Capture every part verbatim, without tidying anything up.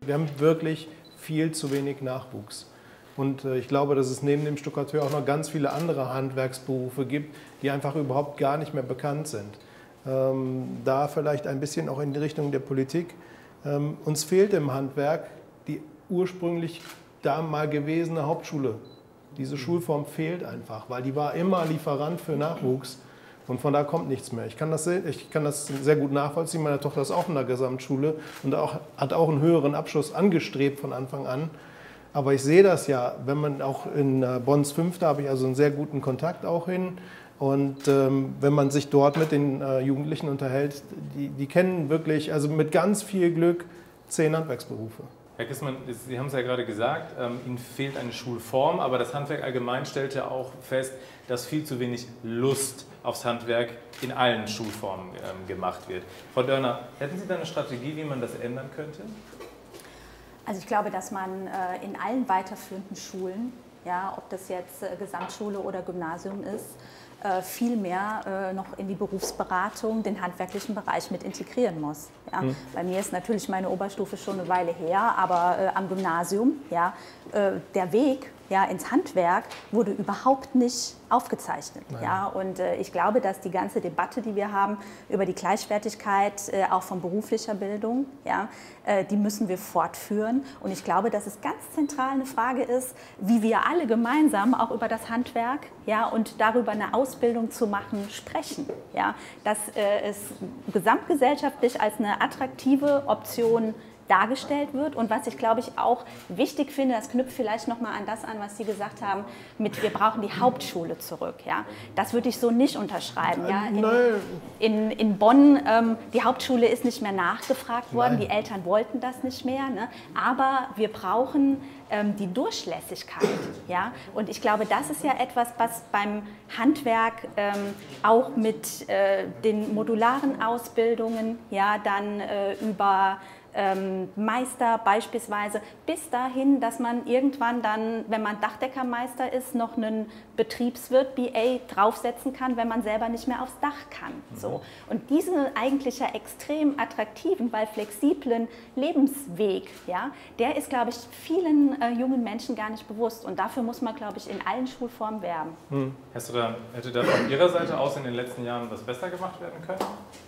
Wir haben wirklich viel zu wenig Nachwuchs. Und ich glaube, dass es neben dem Stuckateur auch noch ganz viele andere Handwerksberufe gibt, die einfach überhaupt gar nicht mehr bekannt sind. Ähm, da vielleicht ein bisschen auch in die Richtung der Politik. Ähm, uns fehlt im Handwerk die ursprünglich da mal gewesene Hauptschule. Diese Schulform fehlt einfach, weil die war immer Lieferant für Nachwuchs. Und von da kommt nichts mehr. Ich kann das, ich kann das sehr gut nachvollziehen. Meine Tochter ist auch in der Gesamtschule und auch, hat auch einen höheren Abschluss angestrebt von Anfang an. Aber ich sehe das ja, wenn man auch in Bonns Fünfte habe ich also einen sehr guten Kontakt auch hin. Und ähm, wenn man sich dort mit den äh, Jugendlichen unterhält, die, die kennen wirklich, also mit ganz viel Glück, zehn Handwerksberufe. Herr Kissmann, Sie haben es ja gerade gesagt, ähm, Ihnen fehlt eine Schulform, aber das Handwerk allgemein stellt ja auch fest, dass viel zu wenig Lust aufs Handwerk in allen Schulformen ähm, gemacht wird. Frau Dörner, hätten Sie da eine Strategie, wie man das ändern könnte? Also ich glaube, dass man äh, in allen weiterführenden Schulen, ja, ob das jetzt äh, Gesamtschule oder Gymnasium ist, äh, viel mehr äh, noch in die Berufsberatung, den handwerklichen Bereich mit integrieren muss. Ja. Mhm. Bei mir ist natürlich meine Oberstufe schon eine Weile her, aber äh, am Gymnasium, ja, äh, der Weg ja, ins Handwerk wurde überhaupt nicht aufgezeichnet. Ja, und äh, ich glaube, dass die ganze Debatte, die wir haben über die Gleichwertigkeit äh, auch von beruflicher Bildung, ja, äh, die müssen wir fortführen. Und ich glaube, dass es ganz zentral eine Frage ist, wie wir alle gemeinsam auch über das Handwerk, ja, und darüber eine Ausbildung zu machen, sprechen. Ja, dass äh, es gesamtgesellschaftlich als eine attraktive Option dargestellt wird. Und was ich, glaube ich, auch wichtig finde, das knüpft vielleicht nochmal an das an, was Sie gesagt haben, mit wir brauchen die Hauptschule zurück. Ja? Das würde ich so nicht unterschreiben. Ja? In, in, in Bonn, ähm, die Hauptschule ist nicht mehr nachgefragt worden, Nein. die Eltern wollten das nicht mehr. Ne? Aber wir brauchen ähm, die Durchlässigkeit. Ja? Und ich glaube, das ist ja etwas, was beim Handwerk ähm, auch mit äh, den modularen Ausbildungen, ja, dann äh, über Ähm, Meister beispielsweise, bis dahin, dass man irgendwann dann, wenn man Dachdeckermeister ist, noch einen Betriebswirt B A draufsetzen kann, wenn man selber nicht mehr aufs Dach kann. So. Und diesen eigentlich ja extrem attraktiven, weil flexiblen Lebensweg, ja, der ist, glaube ich, vielen äh, jungen Menschen gar nicht bewusst. Und dafür muss man, glaube ich, in allen Schulformen werben. Hm. Hast du da, hätte da von Ihrer Seite aus in den letzten Jahren was besser gemacht werden können?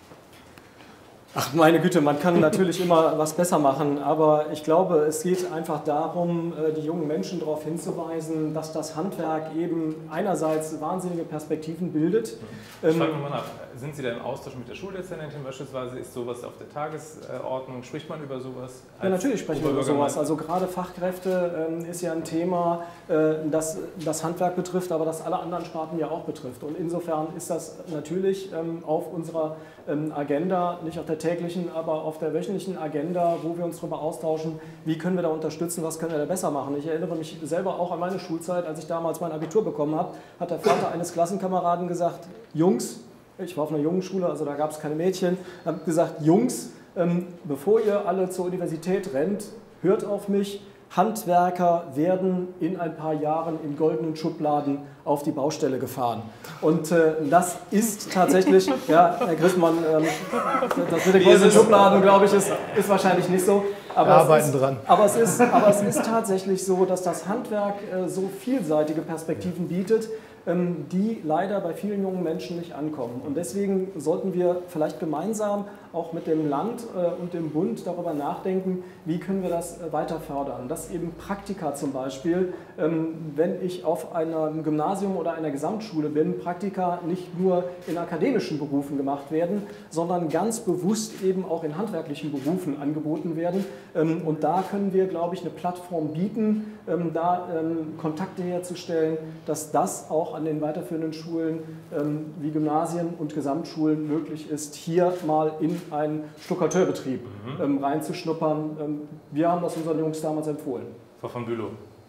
Ach meine Güte, man kann natürlich immer was besser machen, aber ich glaube, es geht einfach darum, die jungen Menschen darauf hinzuweisen, dass das Handwerk eben einerseits wahnsinnige Perspektiven bildet. Ich frage mal nach, sind Sie da im Austausch mit der Schuldezernentin beispielsweise? Ist sowas auf der Tagesordnung? Spricht man über sowas? Ja, natürlich sprechen wir über sowas. Also gerade Fachkräfte ähm, ist ja ein Thema, äh, das das Handwerk betrifft, aber das alle anderen Sparten ja auch betrifft. Und insofern ist das natürlich ähm, auf unserer ähm, Agenda, nicht auf der täglichen, aber auf der wöchentlichen Agenda, wo wir uns darüber austauschen, wie können wir da unterstützen, was können wir da besser machen. Ich erinnere mich selber auch an meine Schulzeit, als ich damals mein Abitur bekommen habe, hat der Vater eines Klassenkameraden gesagt, Jungs, ich war auf einer Jungenschule, also da gab es keine Mädchen, hat gesagt, Jungs, ähm, bevor ihr alle zur Universität rennt, hört auf mich, Handwerker werden in ein paar Jahren in goldenen Schubladen auf die Baustelle gefahren. Und äh, das ist tatsächlich, ja, Herr Grissmann, ähm, das mit den goldenen Schubladen, glaube ich, ist, ist wahrscheinlich nicht so. Aber Wir arbeiten es ist, dran. Aber es, ist, aber es ist tatsächlich so, dass das Handwerk äh, so vielseitige Perspektiven bietet, ähm, die leider bei vielen jungen Menschen nicht ankommen. Und deswegen sollten wir vielleicht gemeinsam auch mit dem Land äh, und dem Bund darüber nachdenken, wie können wir das äh, weiter fördern. Dass eben Praktika zum Beispiel, ähm, wenn ich auf einem Gymnasium oder einer Gesamtschule bin, Praktika nicht nur in akademischen Berufen gemacht werden, sondern ganz bewusst eben auch in handwerklichen Berufen angeboten werden. Ähm, und da können wir, glaube ich, eine Plattform bieten, ähm, da ähm, Kontakte herzustellen, dass das auch an den weiterführenden Schulen ähm, wie Gymnasien und Gesamtschulen möglich ist, hier mal in einen Stuckateurbetrieb mhm. ähm, reinzuschnuppern. Ähm, wir haben das unseren Jungs damals empfohlen. Frau von Bülow,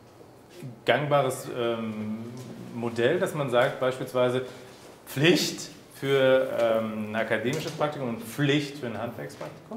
gangbares ähm, Modell, dass man sagt, beispielsweise Pflicht für ähm, ein akademisches Praktikum und Pflicht für ein Handwerkspraktikum?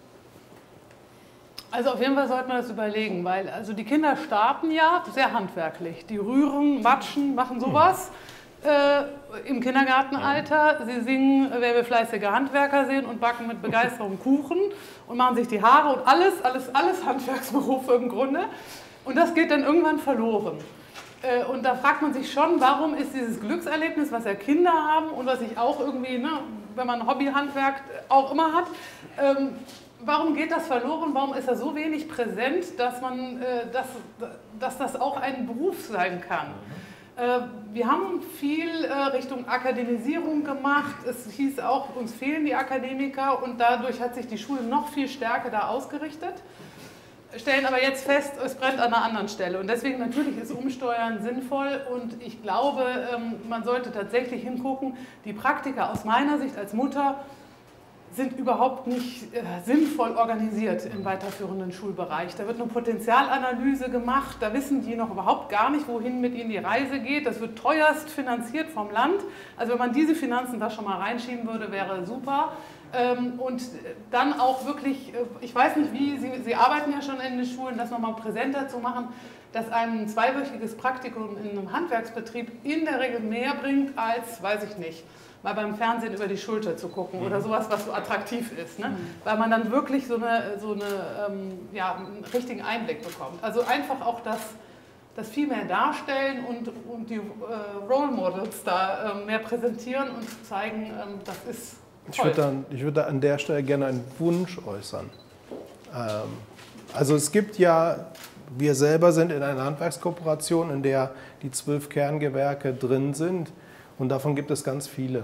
Also auf jeden Fall sollte man das überlegen, weil also die Kinder starten ja sehr handwerklich. Die rühren, watschen, machen sowas. äh, im Kindergartenalter. Sie singen Wer will fleißige Handwerker sehen und backen mit Begeisterung Kuchen und machen sich die Haare und alles, alles, alles Handwerksberufe im Grunde. Und das geht dann irgendwann verloren. Äh, und da fragt man sich schon, warum ist dieses Glückserlebnis, was ja Kinder haben und was ich auch irgendwie, ne, wenn man Hobbyhandwerk auch immer hat, ähm, warum geht das verloren? Warum ist er so wenig präsent, dass, man, äh, dass, dass das auch ein Beruf sein kann? Äh, wir haben viel äh, Richtung Akademisierung gemacht. Es hieß auch, uns fehlen die Akademiker und dadurch hat sich die Schule noch viel stärker da ausgerichtet. Stellen aber jetzt fest, es brennt an einer anderen Stelle. Und deswegen natürlich ist Umsteuern sinnvoll. Und ich glaube, ähm, man sollte tatsächlich hingucken, die Praktika aus meiner Sicht als Mutter sind überhaupt nicht äh, sinnvoll organisiert im weiterführenden Schulbereich. Da wird eine Potenzialanalyse gemacht, da wissen die noch überhaupt gar nicht, wohin mit ihnen die Reise geht. Das wird teuerst finanziert vom Land. Also wenn man diese Finanzen da schon mal reinschieben würde, wäre super. Ähm, und dann auch wirklich, äh, ich weiß nicht wie, Sie, Sie arbeiten ja schon in den Schulen, das nochmal präsenter zu machen, dass ein zweiwöchiges Praktikum in einem Handwerksbetrieb in der Regel mehr bringt als, weiß ich nicht, mal beim Fernsehen über die Schulter zu gucken oder sowas, was so attraktiv ist. Ne? Mhm. Weil man dann wirklich so, eine, so eine, ähm, ja, einen richtigen Einblick bekommt. Also einfach auch das, das viel mehr darstellen und, und die äh, Role Models da äh, mehr präsentieren und zeigen, ähm, das ist toll. Ich würde, dann, ich würde an der Stelle gerne einen Wunsch äußern. Ähm, also es gibt ja, wir selber sind in einer Handwerkskooperation, in der die zwölf Kerngewerke drin sind. Und davon gibt es ganz viele,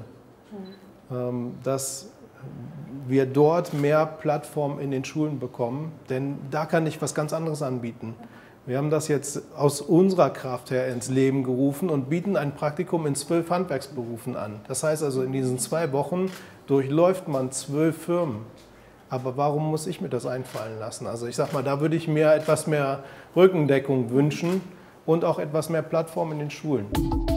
mhm. dass wir dort mehr Plattformen in den Schulen bekommen, denn da kann ich was ganz anderes anbieten. Wir haben das jetzt aus unserer Kraft her ins Leben gerufen und bieten ein Praktikum in zwölf Handwerksberufen an. Das heißt also, in diesen zwei Wochen durchläuft man zwölf Firmen. Aber warum muss ich mir das einfallen lassen? Also ich sag mal, da würde ich mir etwas mehr Rückendeckung wünschen und auch etwas mehr Plattform in den Schulen.